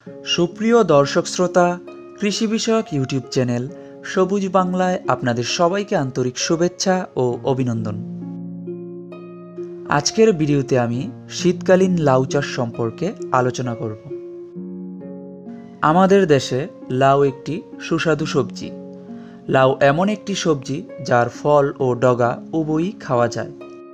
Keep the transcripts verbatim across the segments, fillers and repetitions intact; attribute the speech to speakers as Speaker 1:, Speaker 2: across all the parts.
Speaker 1: সুপ্রিয় দর্শক শ্রোতা, কৃষি বিষয়ক ইউটিউব চ্যানেল সবুজ বাংলায় আপনাদের সবাইকে আন্তরিক শুভেচ্ছা ও অভিনন্দন। আজকের ভিডিওতে আমি শীতকালীন লাউ চাষ সম্পর্কে আলোচনা করব। আমাদের দেশে লাউ একটি সুস্বাদু সবজি। লাউ এমন একটি সবজি যার ফল ও ডগা উভয়ই খাওয়া যায়।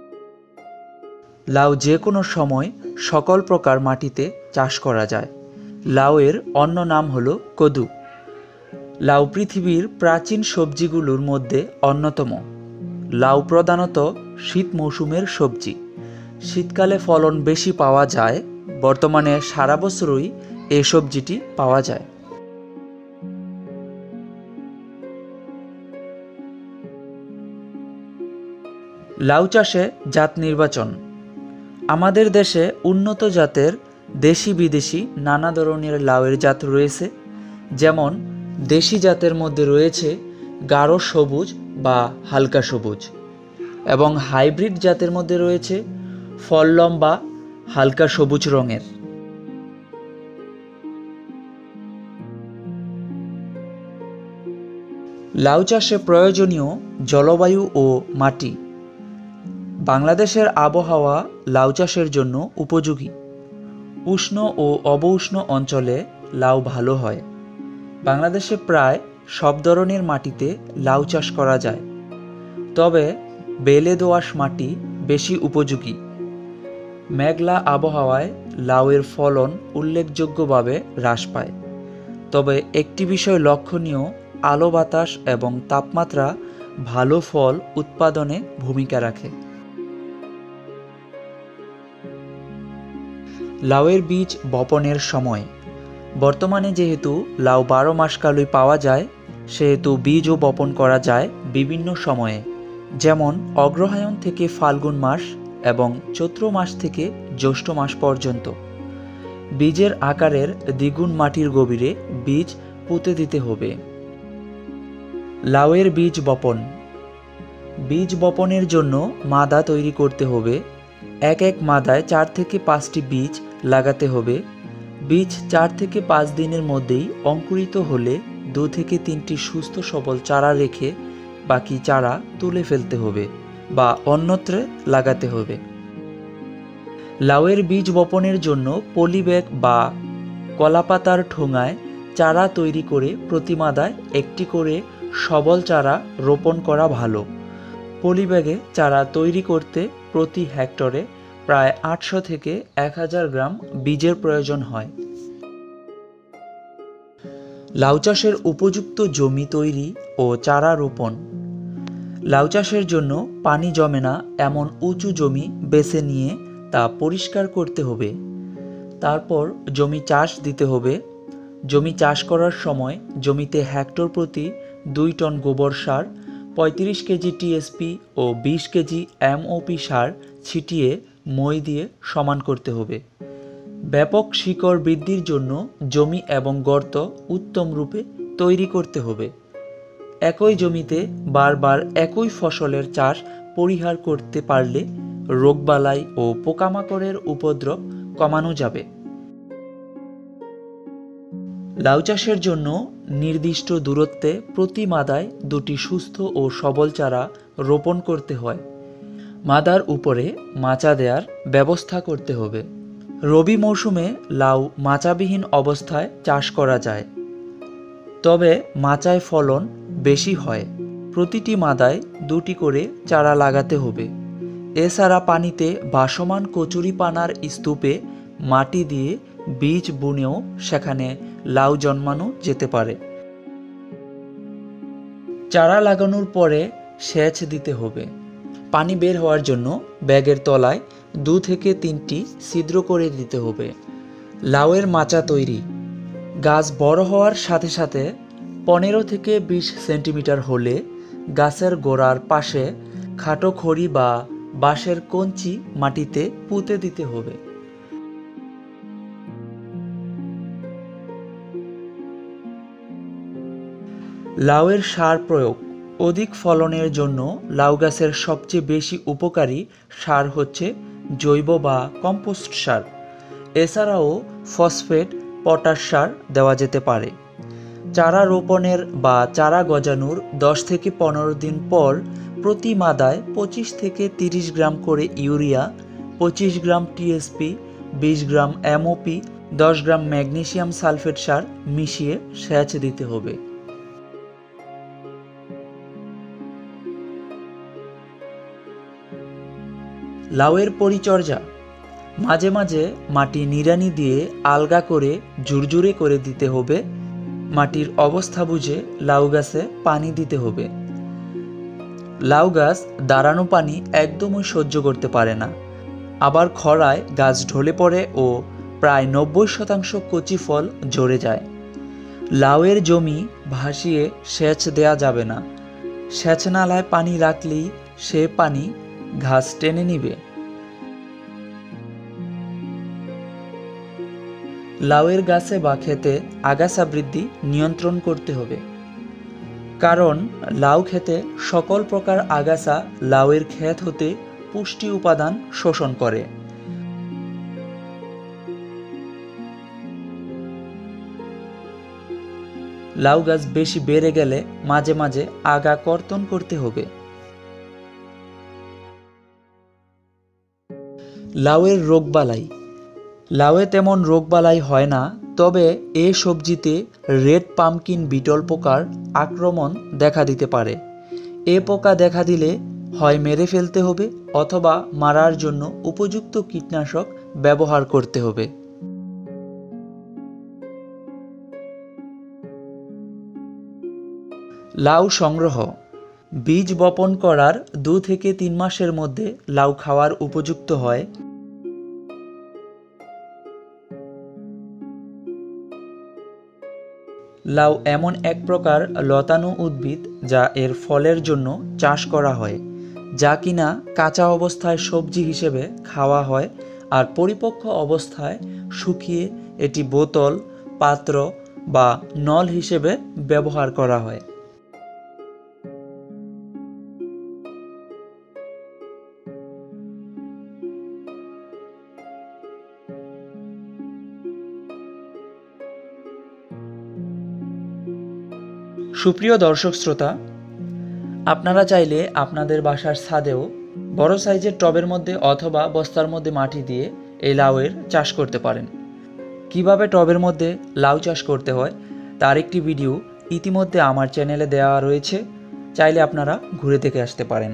Speaker 1: লাউ যে কোনো সময় সকল প্রকার মাটিতে চাষ করা যায়। লাউয়ের অন্য নাম হলো কদু। লাউ পৃথিবীর প্রাচীন সবজিগুলোর মধ্যে অন্যতম। লাউ প্রধানত শীত মৌসুমের সবজি। শীতকালে ফলন বেশি পাওয়া যায়। বর্তমানে সারা বছরই এই সবজিটি পাওয়া যায়। লাউ চাষে জাত নির্বাচন। আমাদের দেশে উন্নত জাতের দেশি বিদেশি নানা ধরনের লাউয়ের জাত রয়েছে। যেমন দেশি জাতের মধ্যে রয়েছে গাঢ় সবুজ বা হালকা সবুজ, এবং হাইব্রিড জাতের মধ্যে রয়েছে ফল লম্বা হালকা সবুজ রঙের। লাউ চাষে প্রয়োজনীয় জলবায়ু ও মাটি। বাংলাদেশের আবহাওয়া লাউ চাষের জন্য উপযোগী। উষ্ণ ও অবউষ্ণ অঞ্চলে লাউ ভালো হয়। বাংলাদেশে প্রায় সব ধরনের মাটিতে লাউ চাষ করা যায়, তবে বেলে দোআঁশ মাটি বেশি উপযোগী। মেঘলা আবহাওয়ায় লাউয়ের ফলন উল্লেখযোগ্যভাবে হ্রাস পায়। তবে একটি বিষয় লক্ষণীয়, আলো বাতাস এবং তাপমাত্রা ভালো ফল উৎপাদনে ভূমিকা রাখে। লাউয়ের বীজ বপনের সময়। বর্তমানে যেহেতু লাউ বারো মাস কালই পাওয়া যায়, সেহেতু বীজও বপন করা যায় বিভিন্ন সময়ে, যেমন অগ্রহায়ণ থেকে ফাল্গুন মাস এবং চৈত্র মাস থেকে জ্যৈষ্ঠ মাস পর্যন্ত। বীজের আকারের দ্বিগুণ মাটির গভীরে বীজ পুঁতে দিতে হবে। লাউয়ের বীজ বপন। বীজ বপনের জন্য মাদা তৈরি করতে হবে। এক এক মাদায় চার থেকে পাঁচটি বীজ লাগাতে হবে। বীজ চার থেকে পাঁচ দিনের মধ্যেই অঙ্কুরিত হলে দু থেকে তিনটি সুস্থ সবল চারা রেখে বাকি চারা তুলে ফেলতে হবে বা অন্যত্র লাগাতে হবে। লাউয়ের বীজ বপনের জন্য পলিব্যাগ বা কলাপাতার ঠোঙায় চারা তৈরি করে প্রতি মাদায় একটি করে সবল চারা রোপণ করা ভালো। পলিব্যাগে চারা তৈরি করতে প্রতি হেক্টরে প্রায় আটশো থেকে এক হাজার গ্রাম বীজের প্রয়োজন হয়। লাউ চাষের উপযুক্ত জমি তৈরি ও চারা রোপণ। লাউ চাষের জন্য পানি জমে না এমন উঁচু জমি বেছে নিয়ে তা পরিষ্কার করতে হবে। তারপর জমি চাষ দিতে হবে। জমি চাষ করার সময় জমিতে হেক্টর প্রতি দুই টন গোবর সার, পঁয়ত্রিশ কেজি টিএসপি ও বিশ কেজি এমওপি সার ছিটিয়ে মই দিয়ে সমান করতে হবে। ব্যাপক শিকড় বৃদ্ধির জন্য জমি এবং গর্ত উত্তম রূপে তৈরি করতে হবে। একই জমিতে বারবার একই ফসলের চাষ পরিহার করতে পারলে রোগবালাই ও পোকামাকড়ের উপদ্রব কমানো যাবে। লাউ চাষের জন্য নির্দিষ্ট দূরত্বে প্রতি মাদায় দুটি সুস্থ ও সবল চারা রোপণ করতে হয়। মাদার উপরে মাচা দেওয়ার ব্যবস্থা করতে হবে। রবি মৌসুমে লাউ মাচাবিহীন অবস্থায় চাষ করা যায়, তবে মাচায় ফলন বেশি হয়। প্রতিটি মাদায় দুটি করে চারা লাগাতে হবে। এছাড়া পানিতে ভাসমান কচুরিপানার স্তূপে মাটি দিয়ে বীজ বুনেও সেখানে লাউ জন্মানো যেতে পারে। চারা লাগানোর পরে সেচ দিতে হবে। পানি বের হওয়ার জন্য ব্যাগের তলায় দু থেকে তিনটি ছিদ্র করে দিতে হবে। লাউয়ের মাচা তৈরি। গাছ বড় হওয়ার সাথে সাথে পনেরো থেকে বিশ সেন্টিমিটার হলে গাছের গোড়ার পাশে খাটো খড়ি বা বাঁশের কঞ্চি মাটিতে পুঁতে দিতে হবে। লাউয়ের সার প্রয়োগ। অধিক ফলনের জন্য লাউ গাছের সবচেয়ে বেশি উপকারী সার হচ্ছে জৈব বা কম্পোস্ট সার। এছাড়াও ফসফেট, পটাশ সার দেওয়া যেতে পারে। চারা রোপণের বা চারা গজানোর দশ থেকে পনেরো দিন পর প্রতি মাদায় পঁচিশ থেকে তিরিশ গ্রাম করে ইউরিয়া, পঁচিশ গ্রাম টিএসপি, বিশ গ্রাম এমওপি, দশ গ্রাম ম্যাগনেসিয়াম সালফেট সার মিশিয়ে সেচ দিতে হবে। লাউয়ের পরিচর্যা: মাঝে মাঝে মাটি নিড়ানি দিয়ে আলগা করে ঝুরঝুরে করে দিতে হবে। মাটির অবস্থা বুঝে লাউ গাছে পানি দিতে হবে। লাউ গাছ দাঁড়ানো পানি একদমই সহ্য করতে পারে না, আবার খরায় গাছ ঢলে পড়ে ও প্রায় নব্বই শতাংশ কচি ফল ঝরে যায়। লাউয়ের জমি ভাসিয়ে সেচ দেয়া যাবে না। সেচ নালায় পানি রাখলেই সে পানি ঘাস টেনে নিবে। লাউয়ের গাছে বা ক্ষেতে আগাছা বৃদ্ধি নিয়ন্ত্রণ করতে হবে, কারণ লাউ ক্ষেতে সকল প্রকার আগাছা লাউয়ের ক্ষেত হতে পুষ্টি উপাদান শোষণ করে। লাউ গাছ বেশি বেড়ে গেলে মাঝে মাঝে আগা কর্তন করতে হবে। লাউয়ের রোগবালাই: লাউয়ে তেমন রোগবালাই হয় না, তবে এ সবজিতে রেড পামকিন বিটল পোকার আক্রমণ দেখা দিতে পারে। এ পোকা দেখা দিলে হয় মেরে ফেলতে হবে অথবা মারার জন্য উপযুক্ত কীটনাশক ব্যবহার করতে হবে। লাউ সংগ্রহ: বীজ বপন করার দু থেকে তিন মাসের মধ্যে লাউ খাওয়ার উপযুক্ত হয়। লাউ এমন এক প্রকার লতানো উদ্ভিদ যা এর ফলের জন্য চাষ করা হয়, যা কিনা কাঁচা অবস্থায় সবজি হিসেবে খাওয়া হয় আর পরিপক্ক অবস্থায় শুকিয়ে এটি বোতল, পাত্র বা নল হিসেবে ব্যবহার করা হয়। সুপ্রিয় দর্শক শ্রোতা, আপনারা চাইলে আপনাদের বাসার ছাদেও বড় সাইজের টবের মধ্যে অথবা বস্তার মধ্যে মাটি দিয়ে এই লাউয়ের চাষ করতে পারেন। কিভাবে টবের মধ্যে লাউ চাষ করতে হয় তার একটি ভিডিও ইতিমধ্যে আমার চ্যানেলে দেওয়া রয়েছে, চাইলে আপনারা ঘুরে দেখে আসতে পারেন।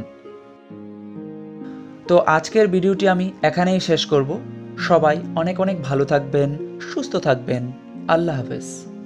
Speaker 1: তো আজকের ভিডিওটি আমি এখানেই শেষ করব। সবাই অনেক অনেক ভালো থাকবেন, সুস্থ থাকবেন। আল্লাহ হাফেজ।